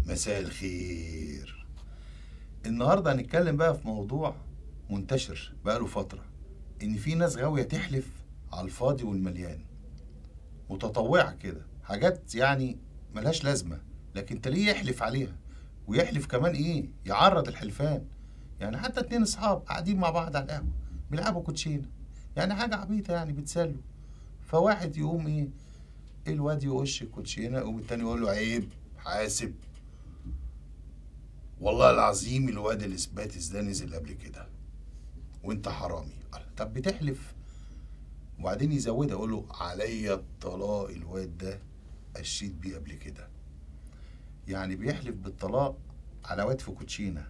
مساء الخير. النهارده هنتكلم بقى في موضوع منتشر بقاله فترة، إن في ناس غاوية تحلف على الفاضي والمليان، متطوعة كده، حاجات يعني ملهاش لازمة، لكن تلاقيه يحلف عليها، ويحلف كمان إيه؟ يعرض الحلفان. يعني حتى اتنين أصحاب قاعدين مع بعض على القهوة بيلعبوا كوتشينة، يعني حاجة عبيطة يعني بيتسلوا، فواحد يقوم إيه؟ الواد يقش الكوتشينة، يقوم التاني يقول له عيب، حاسب، والله العظيم الواد الاسباتس ده نزل قبل كده وانت حرامي. طب بتحلف؟ وبعدين يزودها يقول له عليا الطلاق، الواد ده قشيت بيه قبل كده. يعني بيحلف بالطلاق على واد في كوتشينه.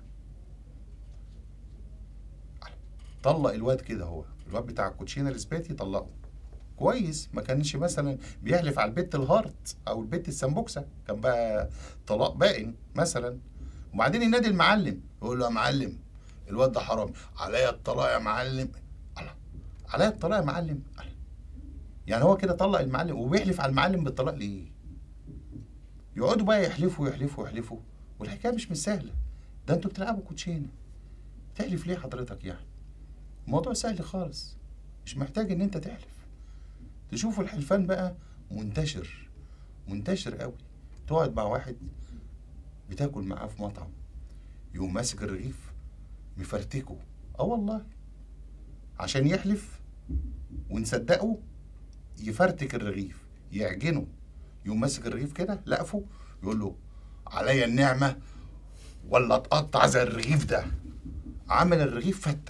طلق الواد كده، هو الواد بتاع الكوتشينه الاسباتي طلقه كويس. ما كانش مثلا بيحلف على البت الهارت او البت السمبوكسه، كان بقى طلاق بائن مثلا. وبعدين ينادي المعلم يقول له يا معلم الواد ده حرامي، عليا الطلاق يا معلم. الله، عليا الطلاق يا معلم. الله. يعني هو كده طلق المعلم وبيحلف على المعلم بالطلاق ليه؟ يقعدوا بقى يحلفوا يحلفوا يحلفوا، والحكايه مش سهله. ده انتوا بتلعبوا كوتشينه، تحلف ليه حضرتك يعني؟ الموضوع سهل خالص، مش محتاج ان انت تحلف. تشوفوا الحلفان بقى منتشر، منتشر قوي. تقعد مع واحد بتاكل معاه في مطعم، يقوم ماسك الرغيف مفرتكه، والله عشان يحلف ونصدقه يفرتك الرغيف، يعجنه، يقوم ماسك الرغيف كده لقفه يقول له عليا النعمه ولا اتقطع زي الرغيف ده. عمل الرغيف فته،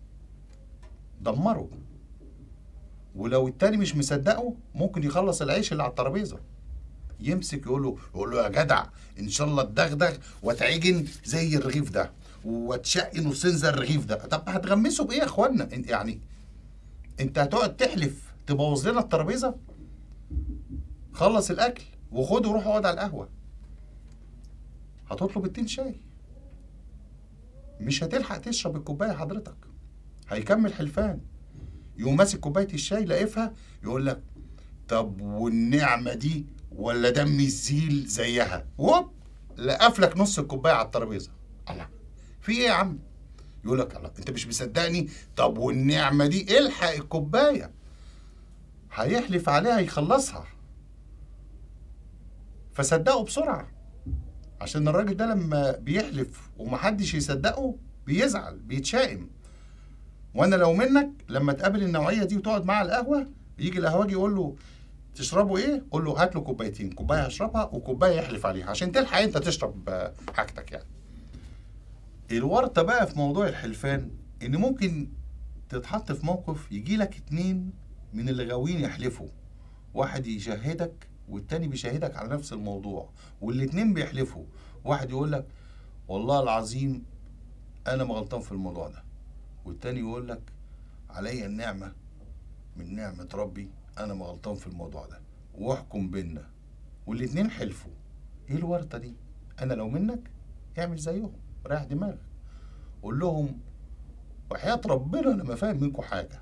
دمره. ولو التاني مش مصدقه ممكن يخلص العيش اللي على الترابيزه، يمسك يقول له يا جدع ان شاء الله اتدغدغ واتعجن زي الرغيف ده واتشق نصين زي الرغيف ده. طب هتغمسوا بايه يا اخوانا؟ يعني انت هتقعد تحلف تبوظ لنا الترابيزه؟ خلص الاكل وخد وروح اقعد على القهوه. هتطلب التين شاي، مش هتلحق تشرب الكوبايه حضرتك، هيكمل حلفان. يقوم ماسك كوبايه الشاي لاقفها يقول لك طب والنعمه دي ولا دم الزيل زيها، ووب لقف لك نص الكوبايه على الترابيزه. الله، في ايه يا عم؟ يقول لك الله انت مش مصدقني؟ طب والنعمه دي الحق الكوبايه. هيحلف عليها يخلصها، فصدقه بسرعه، عشان الراجل ده لما بيحلف ومحدش يصدقه بيزعل بيتشائم. وانا لو منك لما تقابل النوعيه دي وتقعد معاه على القهوه، يجي القهوجي يقول له تشربوا ايه؟ قول له هات له كوبايتين، كوبايه هشربها وكوبايه يحلف عليها عشان تلحق انت تشرب حاجتك يعني. الورطه بقى في موضوع الحلفان ان ممكن تتحط في موقف يجي لك اتنين من اللي غاويين يحلفوا، واحد يشهدك والتاني بيشهدك على نفس الموضوع، والاتنين بيحلفوا. واحد يقول لك والله العظيم انا ما غلطان في الموضوع ده، والتاني يقول لك عليا النعمه من نعمه ربي انا ما غلطان في الموضوع ده، واحكم بينا. والاتنين حلفوا. ايه الورطه دي؟ انا لو منك اعمل زيهم، ريح دماغك، قول لهم وحياه ربنا انا ما فاهم منكم حاجه،